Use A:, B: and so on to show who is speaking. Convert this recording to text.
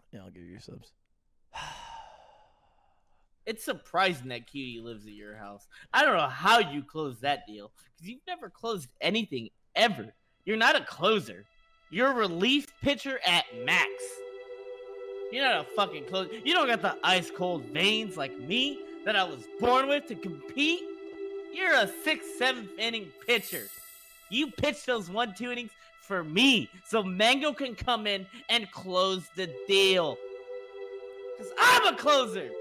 A: Yeah, I'll give you your subs.
B: It's surprising that Cutie lives at your house. I don't know how you closed that deal, because you've never closed anything, ever. You're not a closer. You're a relief pitcher at max. You're not a fucking closer. You don't got the ice-cold veins like me that I was born with to compete. You're a 6th, 7th inning pitcher. You pitch those 1-2 innings for me, so Mango can come in and close the deal. Because I'm a closer.